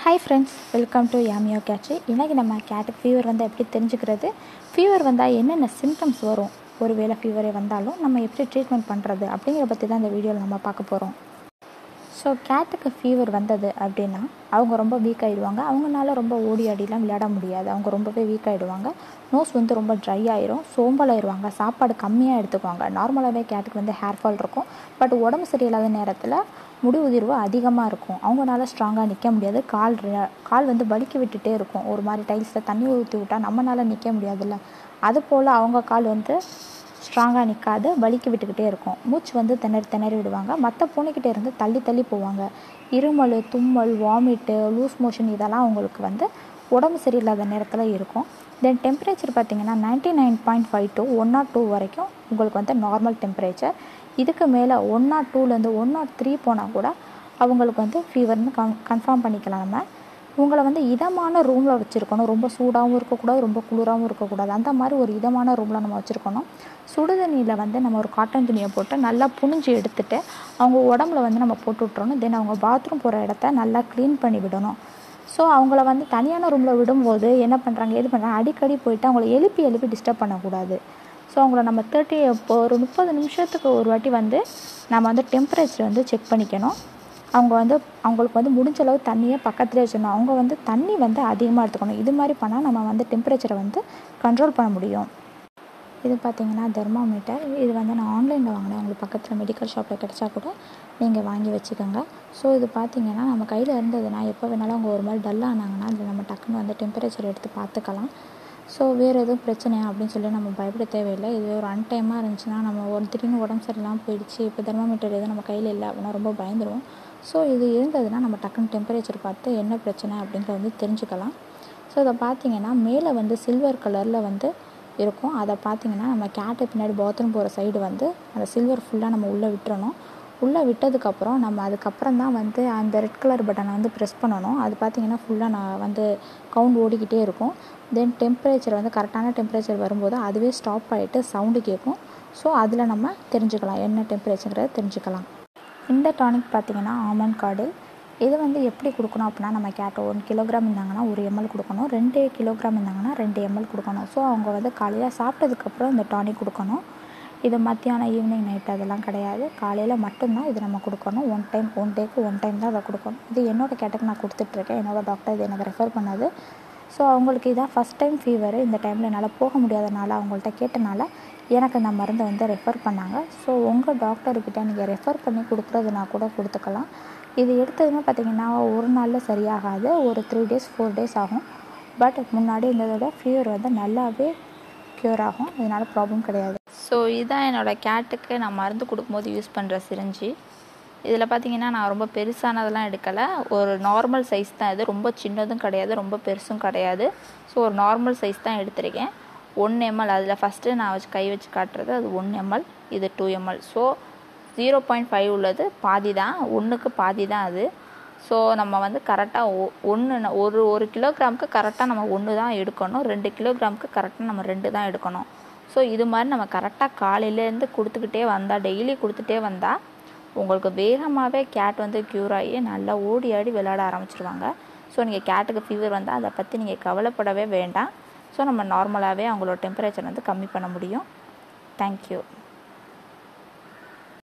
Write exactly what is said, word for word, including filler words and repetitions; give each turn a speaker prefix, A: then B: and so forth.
A: Hi friends, welcome to Yamio Catch. இன்னைக்கு நம்ம கேட்டுக்கு ஃபீவர் வந்தால் எப்படி தெரிஞ்சுக்கிறது, ஃபீவர் வந்தால் என்னென்ன சிம்டம்ஸ் வரும், ஒரு வேளை ஃபீவரே வந்தாலும் நம்ம எப்படி ட்ரீட்மெண்ட் பண்ணுறது அப்படிங்கிற பற்றி தான் இந்த வீடியோவில் நம்ம பார்க்க போகிறோம். ஸோ கேட்டுக்கு ஃபீவர் வந்தது அப்படின்னா அவங்க ரொம்ப வீக் ஆகிடுவாங்க. அவங்களால ரொம்ப ஓடி ஆடிலாம் விளையாட முடியாது. அவங்க ரொம்பவே வீக் ஆகிடுவாங்க. நோஸ் வந்து ரொம்ப ட்ரை ஆயிரும், சோம்பலாயிருவாங்க, சாப்பாடு கம்மியாக எடுத்துக்குவாங்க. நார்மலாகவே கேட்டுக்கு வந்து ஹேர் ஃபால் இருக்கும். பட் உடம்பு சரியில்லாத நேரத்தில் முடி உதிர்வு அதிகமாக இருக்கும். அவங்களால ஸ்ட்ராங்காக நிற்க முடியாது. கால் கால் வந்து வலிக்கி விட்டுட்டே இருக்கும். ஒரு மாதிரி டைல்ஸில் தண்ணி ஊற்றி விட்டால் நம்மளால் நிற்க முடியாதுல்ல, அது போல் அவங்க கால் வந்து ஸ்ட்ராங்காக நிற்காது, வலிக்கி விட்டுக்கிட்டே இருக்கும். மூச்சு வந்து திணறி திணறி விடுவாங்க. மற்ற பூனைக்கிட்டே இருந்து தள்ளி தள்ளி போவாங்க. இருமல், தும்மல், வாமிட்டு, லூஸ் மோஷன் இதெல்லாம் அவங்களுக்கு வந்து உடம்பு சரியில்லாத நேரத்தில் இருக்கும். தென் டெம்பரேச்சர் பார்த்திங்கன்னா ninety nine point five to one nought two வரைக்கும் உங்களுக்கு வந்து நார்மல் டெம்பரேச்சர். இதுக்கு மேலே ஒன் நாட் டூலேருந்து ஒன் நாட் த்ரீ போனால் கூட அவங்களுக்கு வந்து ஃபீவர்னு கன் கன்ஃபார்ம் பண்ணிக்கலாம். நம்ம உங்களை வந்து இதமான ரூமில் வச்சுருக்கணும். ரொம்ப சூடாகவும் இருக்கக்கூடாது, ரொம்ப குளிராகவும் இருக்கக்கூடாது. அந்த மாதிரி ஒரு இதமான ரூமில் நம்ம வச்சுருக்கணும். சுடுதண்ணியில் வந்து நம்ம ஒரு காட்டன் துணியை போட்டு நல்லா புழிஞ்சு எடுத்துகிட்டு அவங்க உடம்புல வந்து நம்ம போட்டு விட்றணும். தென் அவங்க பாத்ரூம் போகிற இடத்த நல்லா க்ளீன் பண்ணி விடணும். ஸோ அவங்கள வந்து தனியான ரூமில் விடும்போது என்ன பண்ணுறாங்க, எது பண்ணுறாங்க, அடிக்கடி போயிட்டு அவங்கள எழுப்பி எழுப்பி டிஸ்டர்ப் பண்ணக்கூடாது. ஸோ அவங்கள நம்ம தேர்ட்டி இப்போ ஒரு முப்பது நிமிஷத்துக்கு ஒரு வாட்டி வந்து நம்ம வந்து டெம்பரேச்சர் வந்து செக் பண்ணிக்கணும். அவங்க வந்து அவங்களுக்கு வந்து முடிஞ்ச அளவு தண்ணியை பக்கத்துலேயே வச்சிடணும். அவங்க வந்து தண்ணி வந்து அதிகமாக எடுத்துக்கணும். இது மாதிரி பண்ணால் நம்ம வந்து டெம்பரேச்சரை வந்து கண்ட்ரோல் பண்ண முடியும். இது பார்த்திங்கன்னா தெர்மாமீட்டர். இது வந்து நான் ஆன்லைனில் வாங்கினேன். உங்களுக்கு பக்கத்தில் மெடிக்கல் ஷாப்பில் கிடச்சா கூட நீங்கள் வாங்கி வச்சுக்கோங்க. ஸோ இது பார்த்திங்கன்னா நம்ம கையில் இருந்ததுன்னா எப்போ வேணாலும் அவங்க ஒரு மாதிரி டல்லானாங்கன்னா அதில் நம்ம டக்குன்னு வந்து டெம்பரேச்சர் எடுத்து பார்த்துக்கலாம். ஸோ வேறு எதுவும் பிரச்சனையா அப்படின்னு சொல்லி நம்ம பயப்பட தேவையில்லை. இது ஒரு அன்டைமாக இருந்துச்சுன்னா நம்ம ஒரு திடீர்னு உடம்பு சரியில்லாமல் போயிடுச்சு, இப்போ தெர்மாமீட்டர் எதுவும் நம்ம கையில் இல்லை அப்படின்னா ரொம்ப பயந்துருவோம். ஸோ இது இருந்ததுன்னா நம்ம டக்குன்னு டெம்பரேச்சர் பார்த்து என்ன பிரச்சனை அப்படிங்கிறத வந்து தெரிஞ்சுக்கலாம். ஸோ இதை பார்த்திங்கன்னா மேலே வந்து சில்வர் கலரில் வந்து இருக்கும். அதை பார்த்திங்கன்னா நம்ம கேட்டு பின்னாடி பாத்ரூம் போகிற சைடு வந்து அந்த சில்வர் ஃபுல்லாக நம்ம உள்ளே விட்டுறணும். உள்ளே விட்டதுக்கப்புறம் நம்ம அதுக்கப்புறம் தான் வந்து அந்த ரெட் கலர் பட்டனை வந்து ப்ரெஸ் பண்ணணும். அது பார்த்திங்கன்னா ஃபுல்லாக நான் வந்து கவுண்ட் ஓடிக்கிட்டே இருக்கும். தென் டெம்பரேச்சர் வந்து கரெக்டான டெம்பரேச்சர் வரும்போது அதுவே ஸ்டாப் ஆகிட்டு சவுண்டு கேட்கும். ஸோ அதில் நம்ம தெரிஞ்சுக்கலாம், என்ன டெம்பரேச்சருங்கிறத தெரிஞ்சுக்கலாம். இந்த டானிக் பார்த்திங்கன்னா ஆமண்ட் கார்டு. இது வந்து எப்படி கொடுக்கணும் அப்படின்னா நம்ம கேட் ஒன் கிலோகிராம் இருந்தாங்கன்னா ஒரு எம்எல் கொடுக்கணும், ரெண்டு கிலோகிராம் இருந்தாங்கன்னா ரெண்டு எம்எல் கொடுக்கணும். ஸோ அவங்க வந்து காலையில் சாப்பிட்டதுக்கப்புறம் இந்த டானிக் கொடுக்கணும். இது மத்தியானம் ஈவினிங் நைட் அதெல்லாம் கிடையாது, காலையில் மட்டும்தான் இது நம்ம கொடுக்கணும். ஒன் டைம் ஒன் டேக்கு ஒன் டைம் தான் அதை கொடுக்கணும். இது என்னோடய கேட்டுக்கு நான் கொடுத்துட்ருக்கேன். என்னோடய டாக்டர் இது எனக்கு ரெஃபர் பண்ணது. ஸோ அவங்களுக்கு இதான் ஃபஸ்ட் டைம் ஃபீவர். இந்த டைமில் என்னால் போக முடியாதனால அவங்கள்ட்ட கேட்டனால எனக்கு அந்த மருந்தை வந்து ரெஃபர் பண்ணாங்க. ஸோ உங்கள் டாக்டர்கிட்ட நீங்கள் ரெஃபர் பண்ணி கொடுக்குறதுனா கூட கொடுத்துக்கலாம். இது எடுத்ததுமே பார்த்திங்கன்னா ஒரு நாளில் சரியாகாது, ஒரு த்ரீ டேஸ் ஃபோர் டேஸ் ஆகும். பட் முன்னாடி இருந்ததோட ஃபீவர் வந்து நல்லாவே க்யூர் ஆகும். இதனால் ப்ராப்ளம் கிடையாது.
B: ஸோ இதுதான் என்னோடய கேட்டுக்கு நான் மருந்து கொடுக்கும்போது யூஸ் பண்ணுற சிரிஞ்சி. இதில் பார்த்திங்கன்னா நான் ரொம்ப பெருசானதெல்லாம் எடுக்கலை, ஒரு நார்மல் சைஸ் தான். இது ரொம்ப சின்னதும் கிடையாது, ரொம்ப பெருசும் கிடையாது. ஸோ ஒரு நார்மல் சைஸ் தான் எடுத்திருக்கேன். ஒன் எம்எல் அதில் ஃபஸ்ட்டு நான் வச்சு கை வச்சு காட்டுறது அது ஒன் எம்எல், இது two ml. So zero point five உள்ளது பாதி தான், ஒன்றுக்கு பாதி தான் அது. ஸோ நம்ம வந்து கரெக்டாக ஒ ஒன்று ஒரு ஒரு கிலோகிராமுக்கு கரெக்டாக நம்ம ஒன்று தான் எடுக்கணும், ரெண்டு கிலோகிராமுக்கு கரெக்டாக நம்ம ரெண்டு தான் எடுக்கணும். ஸோ இது மாதிரி நம்ம கரெக்டாக காலையிலேருந்து கொடுத்துக்கிட்டே வந்தால், டெய்லி கொடுத்துட்டே வந்தால் உங்களுக்கு வேகமாகவே கேட் வந்து க்யூர் ஆகி நல்லா ஓடி ஆடி விளையாட ஆரம்பிச்சிருவாங்க. ஸோ நீங்கள் கேட்டுக்கு ஃபீவர் வந்தால் அதை பற்றி நீங்கள் கவலைப்படவே வேண்டாம். ஸோ நம்ம நார்மலாகவே அவங்களோட டெம்பரேச்சர் வந்து கம்மி பண்ண முடியும். தேங்க்யூ.